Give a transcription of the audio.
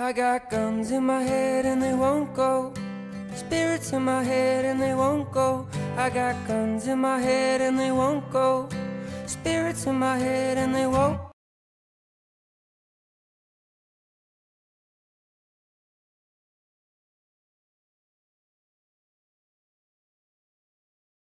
I got guns in my head and they won't go. Spirits in my head and they won't go. I got guns in my head and they won't go. Spirits in my head and they won't